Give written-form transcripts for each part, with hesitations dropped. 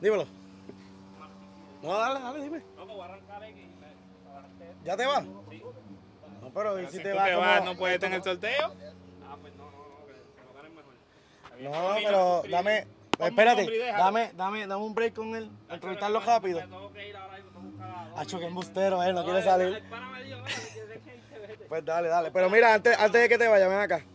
Dímelo. No, dale, dime. ¿Ya te vas? Sí. No, pero ¿y si te vas? ¿No puedes tener el sorteo? No, pero dame, espérate, dame un break con él, entrevistarlo rápido. Hacho, que embustero, no quiere salir. Pues dale. Pero mira, antes de que te vayas, ven acá.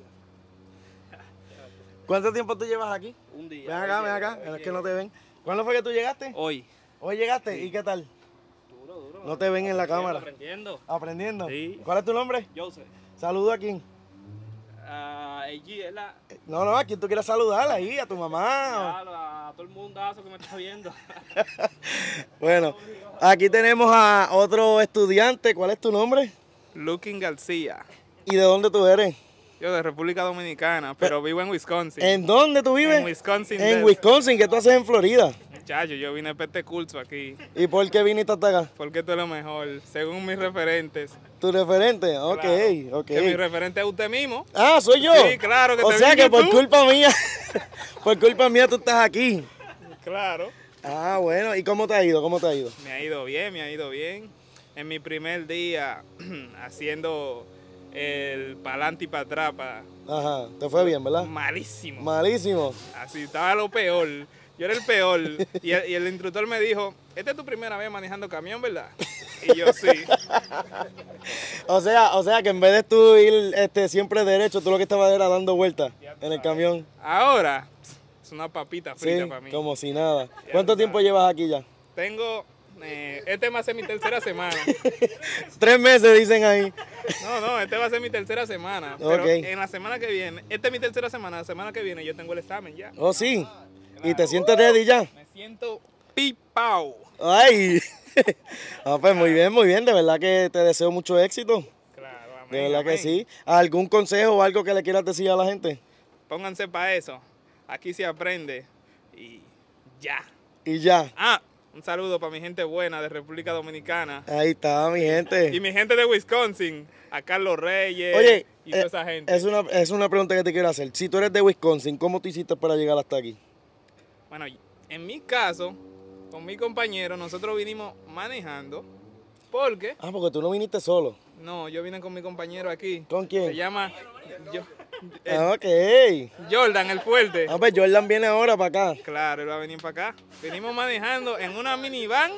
¿Cuánto tiempo tú llevas aquí? Un día. Ven acá, es que no te ven. ¿Cuándo fue que tú llegaste? Hoy. ¿Hoy llegaste? Sí. ¿Y qué tal? Duro. No te ven en la cámara. Aprendiendo. ¿Aprendiendo? Sí. ¿Cuál es tu nombre? Joseph. ¿Saludo a quién? Allí es la... No, a quién tú quieras saludar ahí, a tu mamá. A todo el mundazo que me está viendo. Bueno, aquí tenemos a otro estudiante. ¿Cuál es tu nombre? Lukin García. ¿Y de dónde tú eres? Yo de República Dominicana, pero vivo en Wisconsin. ¿En dónde tú vives? En Wisconsin. En Wisconsin, ¿qué tú haces en Florida? Muchacho, yo vine para este curso aquí. ¿Y por qué viniste hasta acá? Porque esto es lo mejor, según mis referentes. ¿Tu referente? Ok, claro, ok. Que mi referente es usted mismo. Ah, ¿soy yo? Sí, claro. Que o sea que por culpa mía, tú estás aquí. Claro. Ah, bueno, ¿y cómo te ha ido? Me ha ido bien. En mi primer día haciendo el pa'lante y para atrás. Ajá, te fue bien, ¿verdad? Malísimo. Malísimo. Así, estaba lo peor. Yo era el peor. Y el instructor me dijo, esta es tu primera vez manejando camión, ¿verdad? Y yo sí. o sea que en vez de tú ir siempre derecho, tú lo que estabas era dando vueltas en el camión. Ahora, es una papita frita para mí. Como si nada. ¿Cuánto tiempo llevas aquí ya? Tengo, este va a ser mi tercera semana. 3 meses dicen ahí. No, este va a ser mi tercera semana. Pero en la semana que viene, esta es mi tercera semana, la semana que viene yo tengo el examen ya. Oh, sí. ¿Y te sientes ready ya? Me siento pipao. Ay. Pues muy bien, de verdad que te deseo mucho éxito. Claro, amén. De verdad que sí. ¿Algún consejo o algo que le quieras decir a la gente? Pónganse para eso. Aquí se aprende y ya. Y ya. Un saludo para mi gente buena de República Dominicana. Ahí está, mi gente. Y mi gente de Wisconsin, a Carlos Reyes. Oye, y toda esa gente. Es una pregunta que te quiero hacer. Si tú eres de Wisconsin, ¿cómo tú hiciste para llegar hasta aquí? Bueno, en mi caso, con mi compañero, nosotros vinimos manejando. ¿Por qué? Porque tú no viniste solo. No, yo vine con mi compañero aquí. ¿Con quién? Se llama ok. Jordan, el fuerte. Pues Jordan viene ahora para acá. Claro, él va a venir para acá. Venimos manejando en una minivan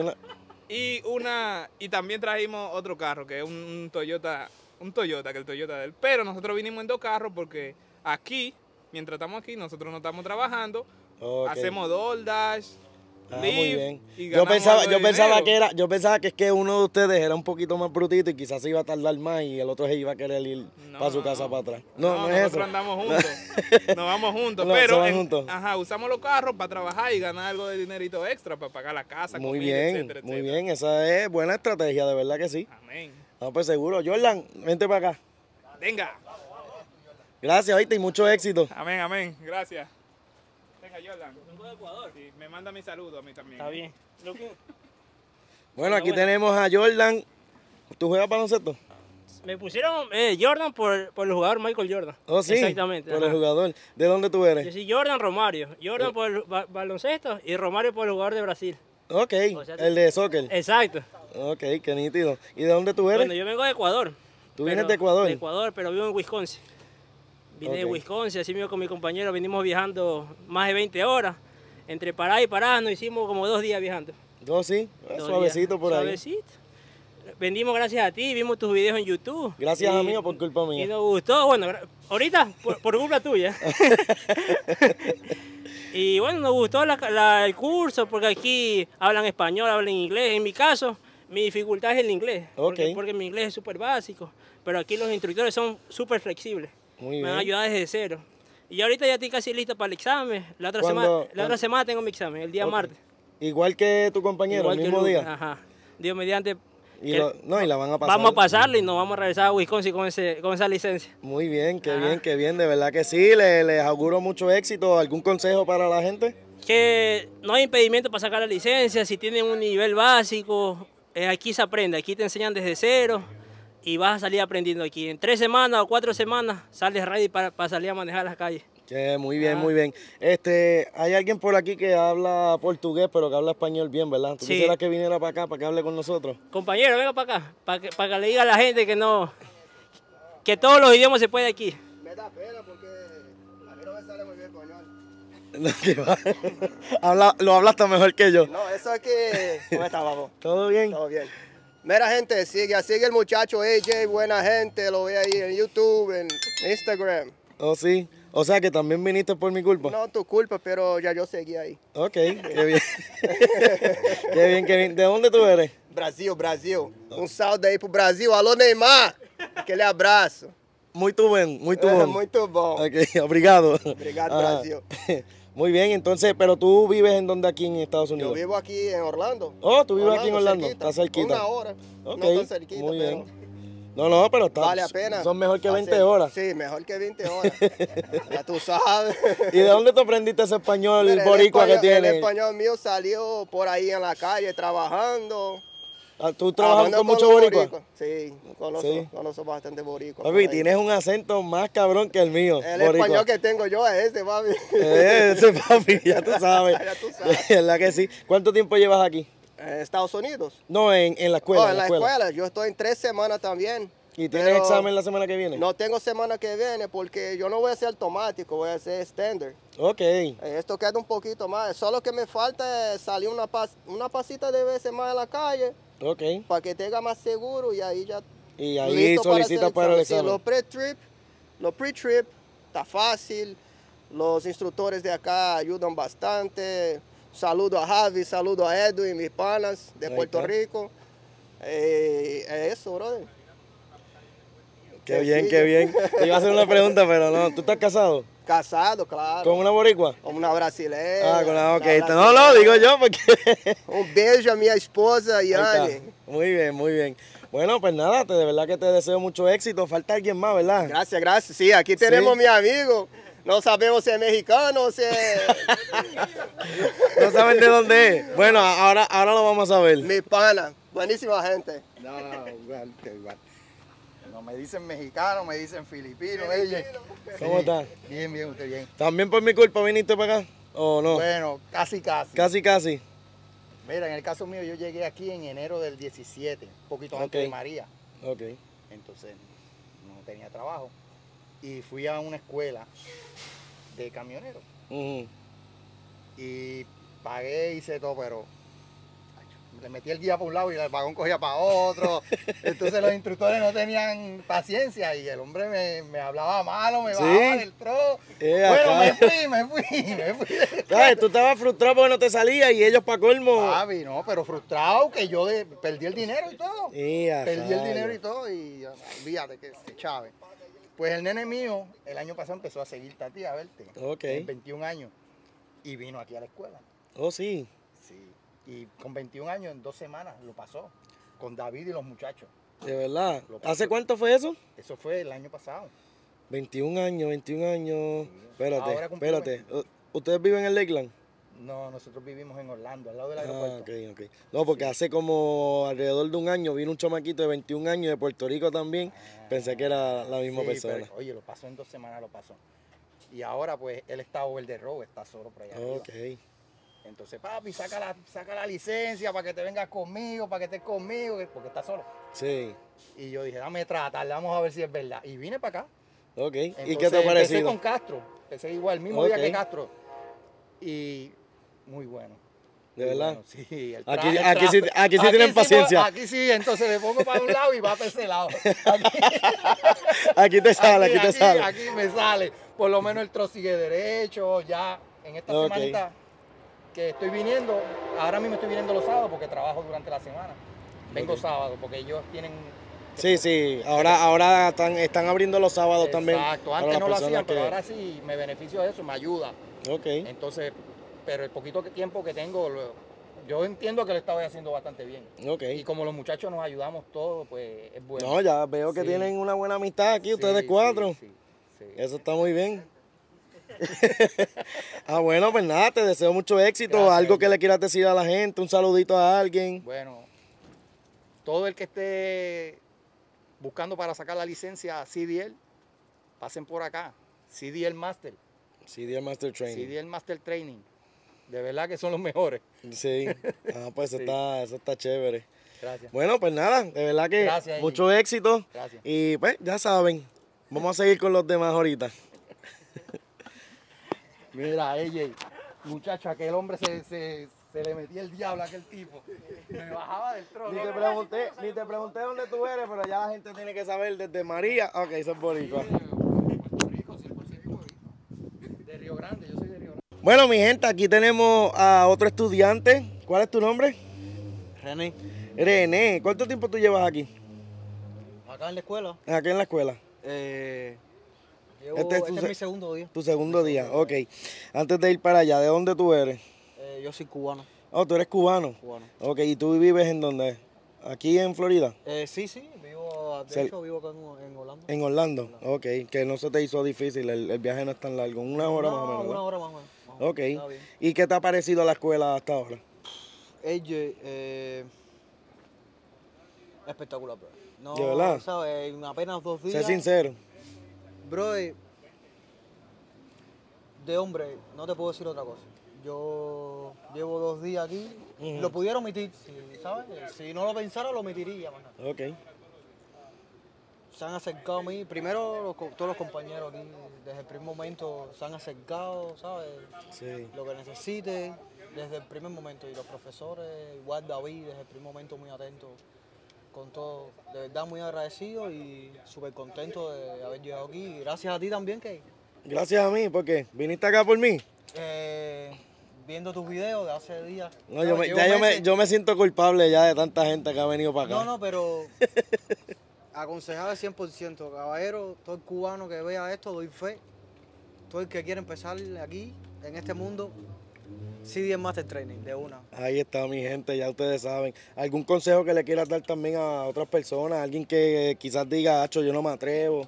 y también trajimos otro carro, que es un Toyota, que el Toyota de él. Pero nosotros vinimos en 2 carros porque aquí, mientras estamos aquí, nosotros no estamos trabajando. Hacemos DoorDash, muy bien. Y yo pensaba que es que uno de ustedes era un poquito más brutito y quizás se iba a tardar más y el otro se iba a querer ir para su casa para atrás. No es eso. Nosotros andamos juntos. Nos vamos juntos. Juntos. Usamos los carros para trabajar y ganar algo de dinerito extra para pagar la casa, muy comida, bien, etcétera. Muy bien, esa es buena estrategia, de verdad que sí. Amén. Pues seguro. Jordan, vente para acá. Venga. Gracias, oíste, y mucho éxito. Amén. Gracias. Venga, Jordan. Vengo de Ecuador. Sí, me manda mi saludo a mí también. Está bien. Bueno, aquí tenemos a Jordan. ¿Tú juegas baloncesto? Me pusieron Jordan por el jugador Michael Jordan. Oh, sí. Exactamente. Por el jugador. ¿De dónde tú eres? Yo soy Jordan Romario. Jordan por el baloncesto y Romario por el jugador de Brasil. Ok, el de soccer. Exacto. Ok, qué nítido. ¿Y de dónde tú eres? Bueno, yo vengo de Ecuador. ¿Tú vienes de Ecuador? De Ecuador, pero vivo en Wisconsin. Vine de Wisconsin, así mismo con mi compañero, venimos viajando más de 20 horas. Entre parada y parada nos hicimos como 2 días viajando. Sí, suavecito por ahí. Suavecito. Vendimos gracias a ti, vimos tus videos en YouTube. Gracias a mí o por culpa mía. Y nos gustó, bueno, ahorita por culpa tuya. Y bueno, nos gustó el curso porque aquí hablan español, hablan inglés. En mi caso, mi dificultad es el inglés, porque mi inglés es súper básico. Pero aquí los instructores son súper flexibles. Me han ayudado desde cero. Y ahorita ya estoy casi listo para el examen. La otra semana tengo mi examen, el día martes. Igual que tu compañero, el mismo día. Ajá. Dios mediante. Y la van a pasar. Vamos a pasarlo y nos vamos a regresar a Wisconsin con esa licencia. Muy bien, qué bien, de verdad que sí. Les auguro mucho éxito. ¿Algún consejo para la gente? Que no hay impedimento para sacar la licencia. Si tienen un nivel básico, aquí se aprende. Aquí te enseñan desde cero y vas a salir aprendiendo aquí. En 3 semanas o 4 semanas sales ready para salir a manejar las calles. Muy bien, muy bien. Hay alguien por aquí que habla portugués, pero que habla español bien, ¿verdad? ¿Tú quisieras que viniera para acá, para que hable con nosotros? Compañero, venga para acá, para que le diga a la gente que todos los idiomas se puede aquí. Me da pena porque a mí no me sale muy bien español. Lo hablaste mejor que yo. No, eso es que... ¿Cómo está, papo? ¿Todo bien? Todo bien. Mira, gente, sigue el muchacho AJ, buena gente, lo ve ahí en YouTube, en Instagram. Oh, sí. O sea que también viniste por mi culpa. No tu culpa, pero ya yo seguí ahí. Ok, qué bien. Qué bien, qué bien. ¿De dónde tú eres? Brasil. Un saludo aí pro Brasil. Alô, Neymar. Aquele abraço. Muito bem, muito bom. Muito bom. Ok, obrigado. Obrigado, Brasil. Muy bien, entonces, pero tú vives en dónde aquí en Estados Unidos? Yo vivo aquí en Orlando. Oh, tú vives aquí en Orlando. Cerquita. Está cerquita. Una hora. Ok, No tan cerquita, muy bien. pero No, pero está, vale la pena. son mejor que 20 horas. Sí, mejor que 20 horas. Ya tú sabes. ¿Y de dónde te aprendiste ese español Mira, boricua que tienes? El español mío salió por ahí en la calle trabajando. ¿Tú trabajas con mucho boricua? Sí, conozco bastante boricua. Papi, tienes un acento más cabrón que el mío. El boricua. español que tengo yo es ese, papi. Ese, papi, ya tú sabes. Ya tú sabes. ¿Verdad que sí? ¿Cuánto tiempo llevas aquí? ¿En Estados Unidos? No, en la escuela. Oh, en la escuela. Yo estoy en 3 semanas también. ¿Y tienes examen la semana que viene? No tengo semana que viene porque yo no voy a ser automático, voy a ser estándar. Ok. Esto queda un poquito más. Solo que me falta es salir una pasita de veces más en la calle. Ok. Para que tenga más seguro y ahí ya. Y ahí solicitas para el examen. Sí, los pre-trip, está fácil. Los instructores de acá ayudan bastante. Saludo a Javi, saludo a Edwin, mis panas de Puerto Rico. Eso, brother. Qué bien, qué bien. Te iba a hacer una pregunta, pero no. ¿Tú estás casado? Casado, claro. ¿Con una boricua? Con una brasileña. Ah, con la ok. No, digo yo porque... Un beso a mi esposa, Yani. Muy bien, muy bien. Bueno, pues nada, de verdad que te deseo mucho éxito. Falta alguien más, ¿verdad? Gracias. Sí, aquí tenemos mi amigo. No sabemos si es mexicano o si es... No saben de dónde es. Bueno, ahora lo vamos a ver. Mi pana. Buenísima gente. No, igual. No me dicen mexicano, me dicen filipino. ¿Cómo estás? Bien, usted bien. ¿También por mi culpa viniste para acá? ¿O no? Bueno, casi. Casi. Mira, en el caso mío, yo llegué aquí en enero del 17, un poquito antes de María. Ok. Entonces, no tenía trabajo. Y fui a una escuela de camioneros. Y pagué, hice todo, pero le metí el guía para un lado y el vagón cogía para otro. Entonces los instructores no tenían paciencia y el hombre me hablaba malo, me bajaba del tro. Bueno, me fui. ¿Sabes? Tú estabas frustrado porque no te salía y ellos para colmo. Papi, no, pero frustrado que yo perdí el dinero y todo. Perdí el dinero y todo y olvídate que chave. Pues el nene mío el año pasado empezó a seguirte a ti, a verte. Ok. 21 años y vino aquí a la escuela. Oh, sí. Sí. Y con 21 años, en 2 semanas, lo pasó. Con David y los muchachos. ¿De verdad? ¿Hace cuánto fue eso? Eso fue el año pasado. 21 años. Sí. Espérate. ¿Ustedes viven en Lakeland? No, nosotros vivimos en Orlando, al lado del aeropuerto. Ok. No, porque hace como alrededor de un año vino un chamaquito de 21 años de Puerto Rico también. Pensé que era la misma persona. Pero, oye, lo pasó en 2 semanas, lo pasó. Y ahora, pues, él está over the road, está solo por allá arriba. Entonces, papi, saca la licencia para que te vengas conmigo, para que estés conmigo, porque está solo. Sí. Y yo dije, dame tratarle, vamos a ver si es verdad. Y vine para acá. Ok. Entonces, ¿Y qué te ha parecido? Empecé con Castro. Empecé igual, el mismo día que Castro. Y muy bueno. ¿De verdad? Bueno, sí. Aquí sí tienen paciencia. Aquí sí, entonces le pongo para un lado y va para ese lado. Aquí te sale, Aquí me sale. Por lo menos el tro sigue derecho, ya en esta semanita que estoy viniendo, ahora mismo estoy viniendo los sábados porque trabajo durante la semana. Vengo sábado porque ellos tienen... Sí, ahora están abriendo los sábados también. Exacto, antes no lo hacían, pero ahora sí me beneficio de eso, me ayuda. Ok. Entonces, pero el poquito tiempo que tengo, yo entiendo que lo estaba haciendo bastante bien. Ok. Y como los muchachos nos ayudamos todos, pues es bueno. No, ya veo que tienen una buena amistad aquí, ustedes 4. Sí. Eso está muy bien. Bueno, pues nada, te deseo mucho éxito. Gracias. Algo que le quieras decir a la gente, un saludito a alguien. Bueno, todo el que esté buscando para sacar la licencia CDL, pasen por acá. CDL Master. CDL Master Training. CDL Master Training. De verdad que son los mejores. Sí. Pues Sí. Eso está chévere. Gracias. Bueno, pues nada, de verdad que Gracias, mucho éxito. Gracias. Y pues, ya saben, vamos a seguir con los demás ahorita. Mira, AJ, muchacho, aquel hombre se le metía el diablo a aquel tipo. Me bajaba del trono. Ni te pregunté dónde tú eres, pero ya la gente tiene que saber desde María. Ok, eso es boricua. Puerto Rico, 100% boricua. De Río Grande, yo soy de Río Grande. Bueno, mi gente, aquí tenemos a otro estudiante. ¿Cuál es tu nombre? René, René. ¿Cuánto tiempo tú llevas aquí? acá en la escuela, Aquí en la escuela. llevo, Este es este tu es se- mi segundo día. Tu segundo día, ok. Antes de ir para allá, ¿de dónde tú eres? Yo soy cubano. Oh, tú eres cubano. Ok, ¿y tú vives en dónde? ¿Aquí en Florida? Sí, vivo, de Cel- hecho vivo acá en Holanda. En Orlando. Ok, que no se te hizo difícil, el viaje no es tan largo, una hora más o menos. Una ¿verdad? hora más o menos. Ok. Está bien. ¿Y qué te ha parecido la escuela hasta ahora? Espectacular, bro. No, ¿De verdad? ¿sabes? En apenas 2 Sé días. sincero. Bro, de hombre, no te puedo decir otra cosa. Yo llevo 2 días aquí. Ujú. Lo pudiera omitir, ¿sabes? Si no lo pensara, lo omitiría, más nada. Ok. Se han acercado a mí, primero todos los compañeros aquí, desde el primer momento se han acercado, ¿sabes? Sí. Lo que necesite, desde el primer momento. Y los profesores, igual David, desde el primer momento muy atento con todo. De verdad muy agradecido y súper contento de haber llegado aquí. Y gracias a ti también, que Gracias a mí, porque viniste acá por mí. viendo tus videos de hace días. No, llevo meses. yo me siento culpable ya de tanta gente que ha venido para acá. No, pero aconsejado al 100%, caballero, todo el cubano que vea esto, doy fe. Todo el que quiere empezar aquí, en este mundo, CDL Master Training, de una. Ahí está mi gente, ya ustedes saben. ¿Algún consejo que le quieras dar también a otras personas? Alguien que quizás diga, "Acho, yo no me atrevo"?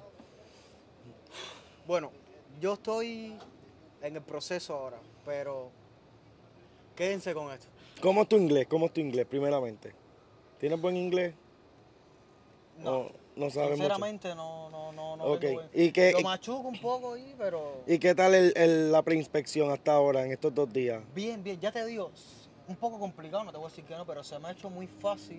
Bueno, yo estoy en el proceso ahora, pero quédense con esto. ¿Cómo es tu inglés? ¿Cómo es tu inglés, primeramente? ¿Tienes buen inglés? No, no sabes mucho. sinceramente no Ok, tengo buen- ¿y qué- Lo machuco un poco ahí, pero ¿Y qué tal la preinspección hasta ahora, en estos 2 días? bien, ya te digo, un poco complicado, no te voy a decir que no, pero se me ha hecho muy fácil,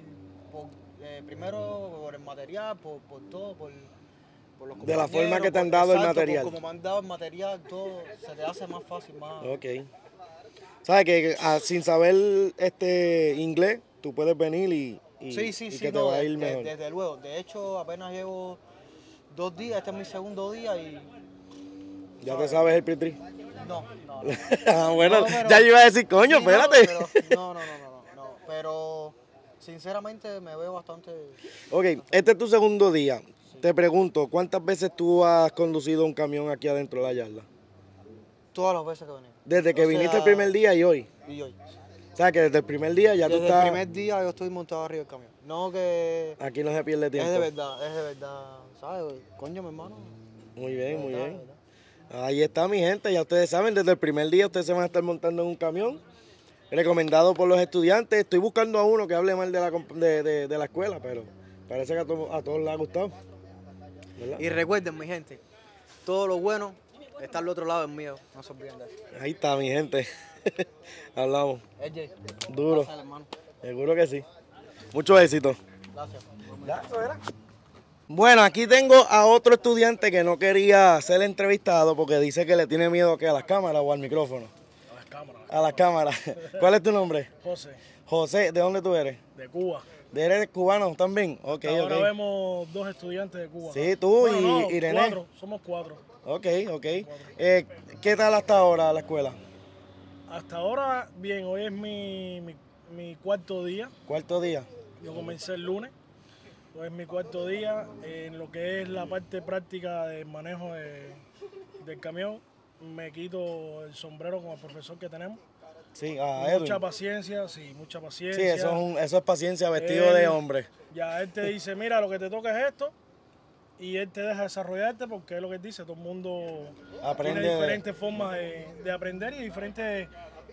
primero por el material, por todo, por los De la forma que te han compañeros, dado el exacto, material. Como me han dado el material, todo se te hace más fácil, más... Ok. ¿Sabes que sin saber inglés, tú puedes venir y Sí, que te no, va a ir mejor? desde luego. De hecho, apenas llevo 2 días, este es mi segundo día y... ¿Ya te sabes el Pitri? No. Bueno, No, pero- ya yo iba a decir, coño, Sí, no, espérate. pero- no, pero sinceramente me veo bastante... Ok, este es tu segundo día. Te pregunto, ¿cuántas veces tú has conducido un camión aquí adentro de la yarda? Todas las veces que he venido. Desde que O viniste sea, el primer día y hoy. Y hoy. O sea, que desde el primer día ya tú Desde estás... el primer día yo estoy montado arriba del camión. No que... Aquí no se pierde tiempo. Es de verdad, ¿sabes? Coño, mi hermano. Muy bien, muy De bien. verdad. Ahí está mi gente, ya ustedes saben, desde el primer día ustedes se van a estar montando en un camión. Recomendado por los estudiantes. Estoy buscando a uno que hable mal de la escuela, pero parece que a todos les ha gustado. ¿Verdad? Y recuerden, mi gente, todo lo bueno está al otro lado del mío. No se olviden de eso. Ahí está mi gente. Hablamos. AJ, Duro. pásale, hermano. Seguro que sí. Mucho éxito. Gracias. Bueno, aquí tengo a otro estudiante que no quería ser entrevistado porque dice que le tiene miedo que a las cámaras o al micrófono. A las cámaras. A las cámaras. ¿Cuál es tu nombre? José, José, ¿de dónde tú eres? de Cuba. ¿Eres cubano también? Ok, Ahora ok. vemos 2 estudiantes de Cuba. Sí, tú Bueno, y no, Irene. 4, somos 4. Ok, ok. ¿Qué tal hasta ahora la escuela? Hasta ahora, bien, hoy es mi cuarto día. ¿Cuarto día? Yo comencé el lunes. Hoy es mi cuarto día en lo que es la parte práctica del manejo del camión. Me quito el sombrero con el profesor que tenemos. Sí, a Edwin. Mucha paciencia, sí, mucha Sí, paciencia. eso es paciencia vestido de hombre. Ya él te dice, mira, lo que te toca es esto. Y él te deja desarrollarte porque es lo que él dice, todo el mundo Aprende tiene de- diferentes formas de aprender y diferentes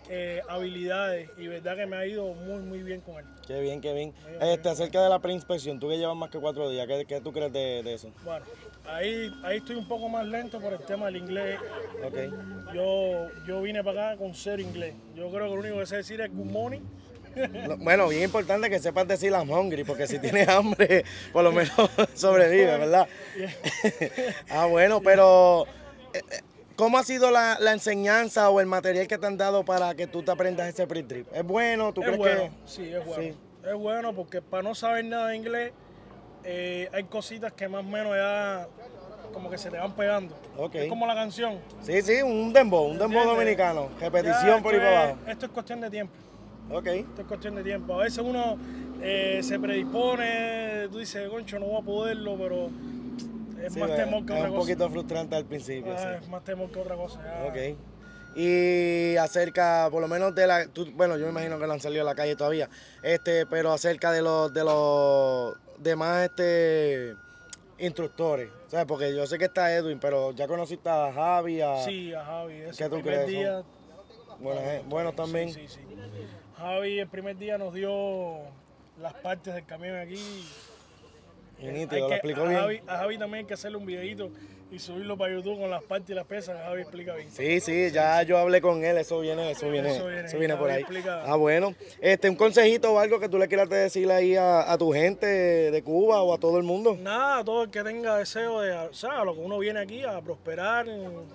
habilidades y verdad que me ha ido muy bien con él. Qué bien, qué bien. Acerca de la preinspección, tú que llevas más que 4 días, ¿qué tú crees de eso? Bueno, ahí estoy un poco más lento por el tema del inglés. Okay. Yo vine para acá con 0 inglés. Yo creo que lo único que sé decir es good morning. Bueno, bien importante que sepas decir I'm hungry, porque si tienes hambre, por lo menos sobrevive, ¿verdad? Bueno, pero ¿cómo ha sido la enseñanza o el material que te han dado para que tú te aprendas ese pre-trip? ¿Es bueno? ¿Tú crees que...? Sí, es bueno. Sí. Es bueno porque para no saber nada de inglés, hay cositas que más o menos ya como que se te van pegando. Okay. Es como la canción. Sí, un dembow dominicano, repetición por ahí para abajo. Esto es cuestión de tiempo. Okay. Esto es cuestión de tiempo. A veces uno se predispone, tú dices, concho, no voy a poderlo, pero es más temor que otra cosa. Es un poquito frustrante al principio. Sí. Es más temor que otra cosa. Ya. Ok. Y acerca, por lo menos de la, bueno, yo me imagino que no han salido a la calle todavía, pero acerca de los demás instructores, ¿sabes? Porque yo sé que está Edwin, pero ya conociste a Javi, Sí, a Javi. ¿Qué tú crees? Día, bueno también. Sí. Javi el primer día nos dio las partes del camión aquí. Y nítido, lo explicó bien. A Javi también hay que hacerle un videito y subirlo para YouTube con las partes y las pesas. Javi explica bien. Sí, ya yo hablé con él, eso viene por ahí. Bueno, un consejito o algo que tú le quieras decir ahí a tu gente de Cuba o a todo el mundo. Nada, a todo el que tenga deseo de, o sea, a lo que uno viene aquí a prosperar,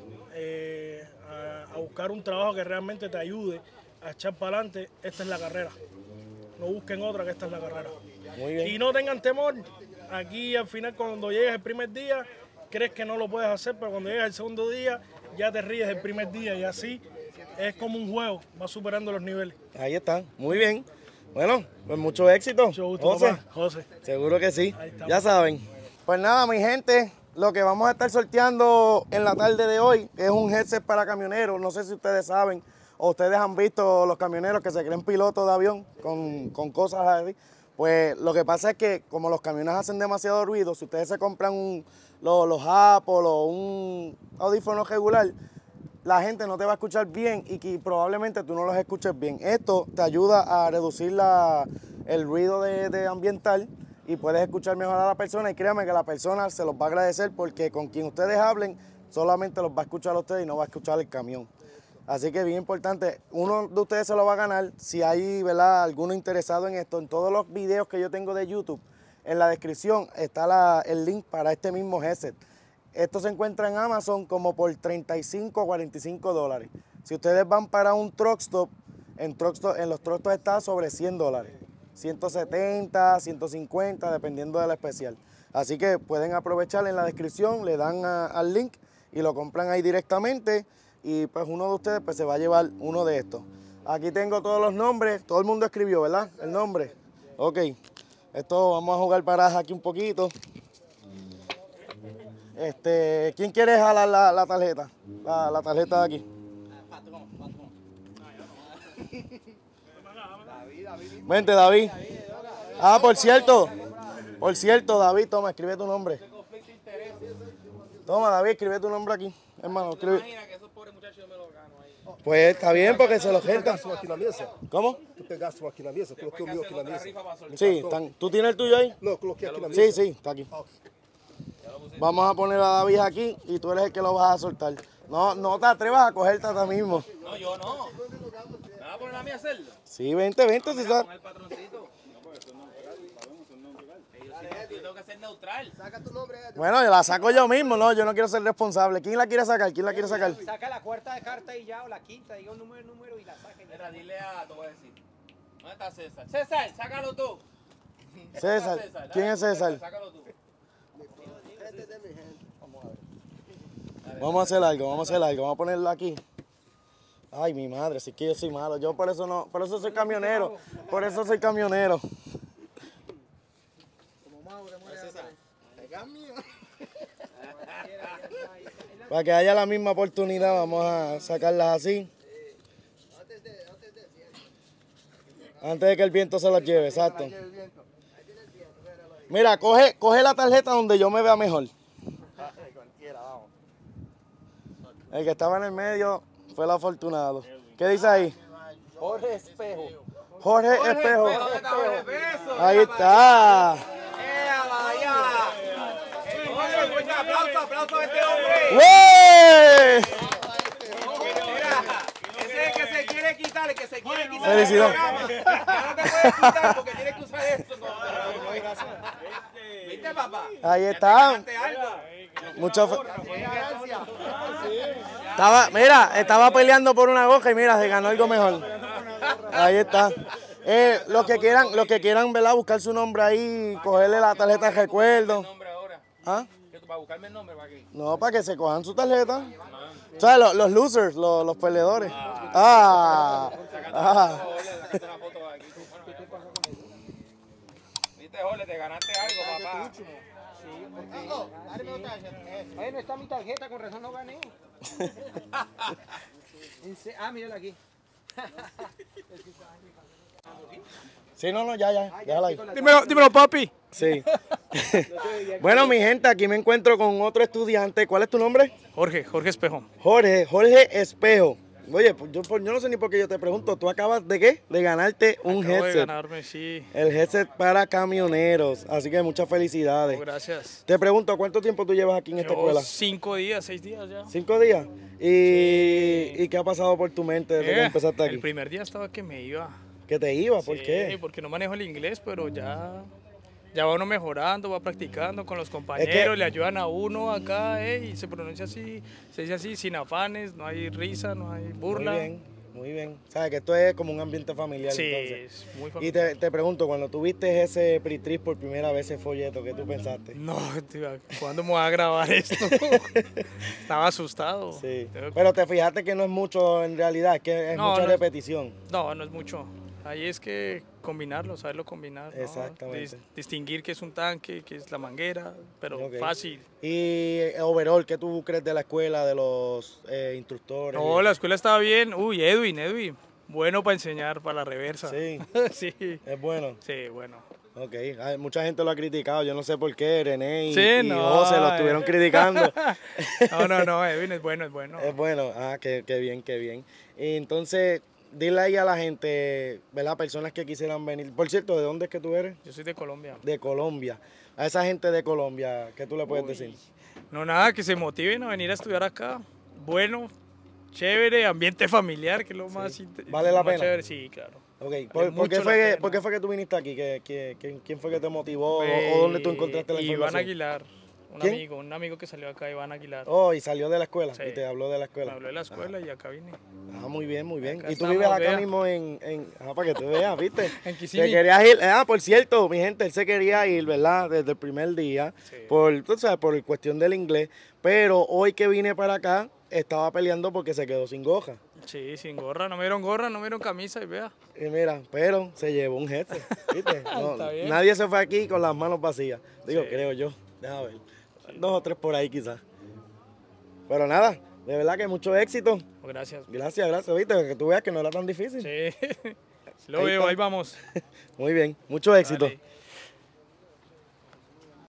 a buscar un trabajo que realmente te ayude a echar para adelante, esta es la carrera. No busquen otra, que esta es la carrera. Muy bien. Y no tengan temor. Aquí al final cuando llegues el primer día, crees que no lo puedes hacer, pero cuando llegas el segundo día, ya te ríes el primer día y así es como un juego, vas superando los niveles. Ahí está, muy bien. Bueno, pues mucho éxito. Mucho gusto, José. Seguro que sí, ya saben. Pues nada, mi gente, lo que vamos a estar sorteando en la tarde de hoy es un headset para camioneros. No sé si ustedes saben o ustedes han visto los camioneros que se creen pilotos de avión con cosas así. Pues lo que pasa es que como los camiones hacen demasiado ruido, si ustedes se compran los Apple o un audífono regular, la gente no te va a escuchar bien y que probablemente tú no los escuches bien. Esto te ayuda a reducir el ruido de ambiental y puedes escuchar mejor a la persona y créanme que la persona se los va a agradecer porque con quien ustedes hablen solamente los va a escuchar a ustedes y no va a escuchar el camión. Así que bien importante, uno de ustedes se lo va a ganar si hay, ¿verdad?, alguno interesado en esto. En todos los videos que yo tengo de YouTube, en la descripción está el link para este mismo headset. Esto se encuentra en Amazon como por 35 o 45 dólares. Si ustedes van para un truck stop, en los truck stops está sobre 100 dólares. 170, 150, dependiendo de la especial. Así que pueden aprovechar en la descripción, le dan al link y lo compran ahí directamente. Y pues uno de ustedes pues se va a llevar uno de estos. Aquí tengo todos los nombres, todo el mundo escribió, ¿verdad? El nombre. Ok, esto vamos a jugar baraja aquí un poquito. ¿Quién quiere jalar la tarjeta? La tarjeta de aquí. Vente, David. Por cierto, David, toma, escribe tu nombre. Toma, David, escribe tu nombre aquí. Hermano, escribe. Pues está bien porque se lo gentan. ¿Cómo? Tú pegaste aquí en la mesa, coloqué el mío aquí en la mesa. Sí, ¿tú tienes el tuyo ahí? No, coloqué aquí en la mesa. Sí, está aquí. Vamos a poner a David aquí y tú eres el que lo vas a soltar. No te atrevas a cogerte a ti mismo. No, yo no. ¿Me vas a poner a mí a hacerlo? Sí, vente, si sabes. Con el patroncito. Yo tengo que ser neutral. Saca tu nombre. Bueno, yo la saco yo mismo, no, yo no quiero ser responsable. ¿Quién la quiere sacar? Saca la cuarta de carta y ya, o la quinta, diga un número y la saca. Mira, dile te voy a decir. ¿Dónde está César? César, sácalo tú. César, ¿quién es César? Sácalo tú. Vamos a hacer algo, vamos a ponerlo aquí. Ay, mi madre, si es que yo soy malo. Yo por eso soy camionero. Para que haya la misma oportunidad, vamos a sacarlas así. Antes de que el viento se las lleve, exacto. Mira, coge la tarjeta donde yo me vea mejor. El que estaba en el medio fue el afortunado. ¿Qué dice ahí? Jorge Espejo. Jorge Espejo. Ahí está. Aplauso a este hombre. ¡Wey! Ese es el que se quiere quitar, el Felicidades. programa. Ya no te puedes quitar porque tienes que usar esto. ¿Viste, papá? Ahí está. Muchas estaba peleando por una goja y mira, se ganó algo mejor. Ahí está. Los que quieran, ¿verdad? Buscar su nombre ahí, cogerle la tarjeta de recuerdo. ¿Ah? ¿Para buscarme el nombre para qué? No, para que se cojan su tarjeta. O sea, los losers, los perdedores. Viste, Jorge, te ganaste algo, papá. Ahí no está mi tarjeta, con razón no gané. Mírala aquí. Sí, no, ya, déjala ahí. Dímelo, papi. Sí. Bueno, mi gente, aquí me encuentro con otro estudiante. ¿Cuál es tu nombre? Jorge Espejo. Jorge Espejo. Oye, pues yo no sé ni por qué yo te pregunto. ¿Tú acabas de qué? De ganarte un Acabo headset. de ganarme, sí. El headset para camioneros. Así que muchas felicidades. Oh, gracias. Te pregunto, ¿cuánto tiempo tú llevas aquí en esta escuela? 5 días, 6 días ya. 5 días. ¿Y qué ha pasado por tu mente desde que empezaste aquí? El primer día estaba que me iba. ¿Que te iba? ¿Por Sí, qué? porque no manejo el inglés, pero ya va uno mejorando, va practicando con los compañeros, le ayudan a uno acá, y se pronuncia así, se dice así, sin afanes, no hay risa, no hay burla. Muy bien. Sabes que esto es como un ambiente familiar. Sí, entonces. es muy Y familiar. te pregunto, cuando tuviste ese Pritrip por primera vez, ese folleto, ¿qué tú pensaste? No, tío, ¿cuándo me voy a grabar esto? Estaba asustado. Sí. Pero te fijaste que no es mucho en realidad, es que es mucha repetición. No es mucho. Ahí es que combinarlo, saberlo combinar. ¿no? Exactamente. Distinguir qué es un tanque, qué es la manguera, pero fácil. Y overall, ¿qué tú crees de la escuela, de los instructores? No, la escuela estaba bien. Uy, Edwin, bueno para enseñar, para la reversa. Sí. Sí. ¿Es bueno? Sí, bueno. Ok, mucha gente lo ha criticado, yo no sé por qué, René y no, José lo estuvieron criticando. No, Edwin es bueno. Es bueno, qué bien. Y entonces, dile ahí a la gente, ¿verdad? Personas que quisieran venir. Por cierto, ¿de dónde es que tú eres? Yo soy de Colombia. De Colombia. A esa gente de Colombia, ¿qué tú le puedes decir? No, nada, que se motiven a venir a estudiar acá. Bueno, chévere, ambiente familiar, que es lo más ¿Vale la pena? chévere. Sí, claro. Okay. ¿Por qué fue que tú viniste aquí? ¿Quién fue que te motivó? ¿O dónde tú encontraste la información? Iván Aguilar, un amigo que salió acá, Iván Aguilar. Oh, y salió de la escuela, sí. Y te habló de la escuela. Me habló de la escuela y acá vine. Muy bien. Acá y tú vives acá mismo para que tú veas, ¿viste? En Kissimmee. Te querías ir, por cierto, mi gente, él se quería ir, ¿verdad? Desde el primer día, sí. por cuestión del inglés, pero hoy que vine para acá, estaba peleando porque se quedó sin goja. Sí, sin gorra, no me dieron camisa y vea. Y mira, pero se llevó un headset, ¿viste? Nadie se fue aquí con las manos vacías. Digo, creo yo. Déjame ver. 2 o 3 por ahí quizás. Pero nada, de verdad que mucho éxito. Gracias. Gracias, ¿viste? Que tú veas que no era tan difícil. Sí. Lo veo, ahí vamos. Muy bien, mucho éxito. Dale.